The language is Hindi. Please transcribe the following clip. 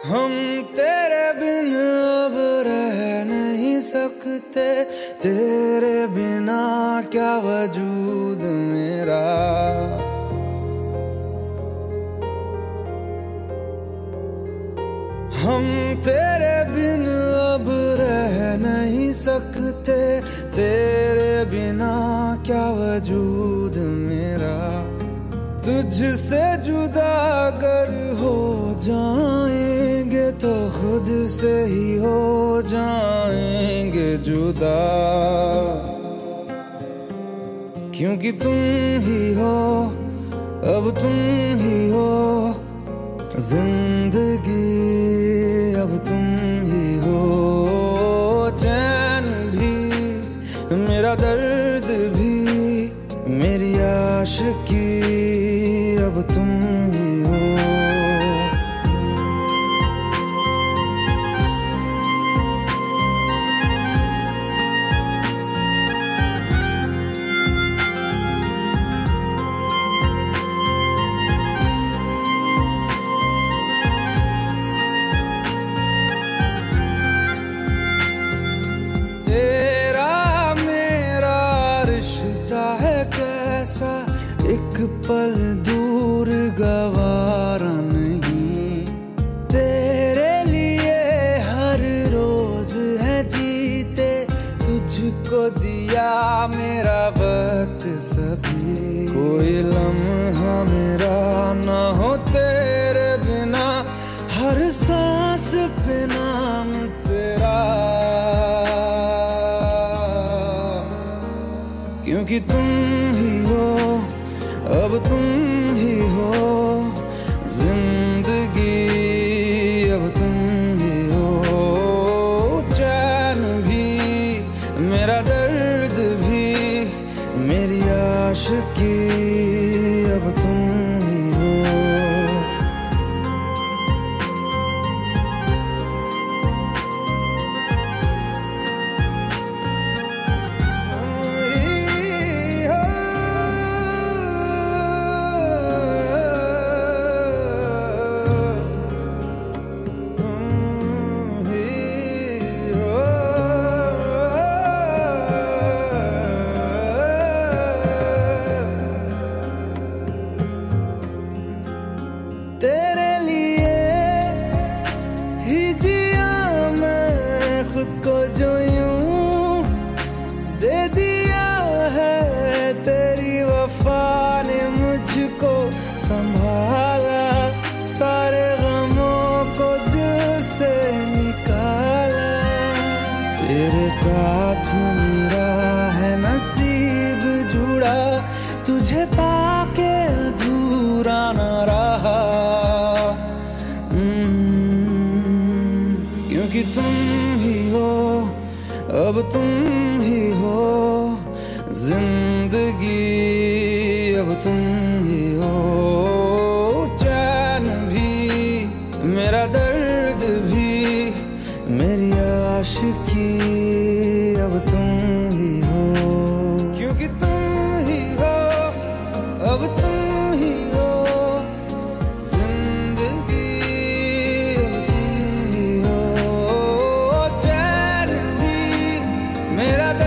हम तेरे बिन अब रह नहीं सकते, तेरे बिना क्या वजूद मेरा। हम तेरे बिन अब रह नहीं सकते, तेरे बिना क्या वजूद मेरा। तुझसे जुदा अगर हो जाएंगे तो खुद से ही हो जाएंगे जुदा, क्योंकि तुम ही हो, अब तुम ही हो जिंदगी, अब तुम ही हो। चैन भी मेरा दर्द भी मेरी आशिकी, अब तुम ही हो। तेरा मेरा रिश्ता है कैसा, एक पल दूर गवारा नहीं। तेरे लिए हर रोज है जीते, तुझको दिया मेरा वक्त सभी। कोई लम्हा मेरा ना हो तेरे बिना, हर सांस पे नाम तेरा, क्योंकि तुम ही हो, अब तुम ही हो जिंदगी, अब तुम ही हो। चैन भी मेरा दर्द भी मेरी आशिकी, अब तुम ही हो। तेरे लिए ही जिया मैं खुद को, जो यूं दे दिया है तेरी वफा ने मुझको संभाला। सारे गमों को दिल से निकाला, तेरे साथ मेरा है नसीब जुड़ा, तुझे पाके अधूरा न रहा। क्योंकि तुम ही हो, अब तुम ही हो जिंदगी, अब तुम ही हो। चैन भी मेरा दर्द भी मेरी आशिकी, अब तुम ही हो, क्योंकि तुम ही हो, अब तुम ही हो जिंदगी, अब तुम ही हो। चैन भी मेरा